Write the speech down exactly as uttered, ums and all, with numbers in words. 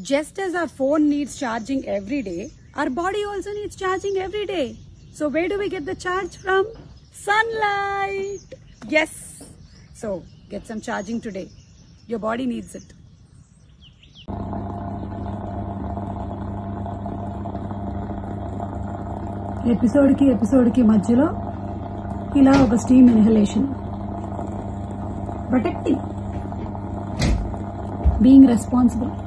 Just as our phone needs charging every day, our body also needs charging every day. So where do we get the charge from? Sunlight. Yes. So get some charging today. Your body needs it. Episode కి episode కి మధ్యలో ఇలా ఒక steam inhalation. Protecting, being responsible.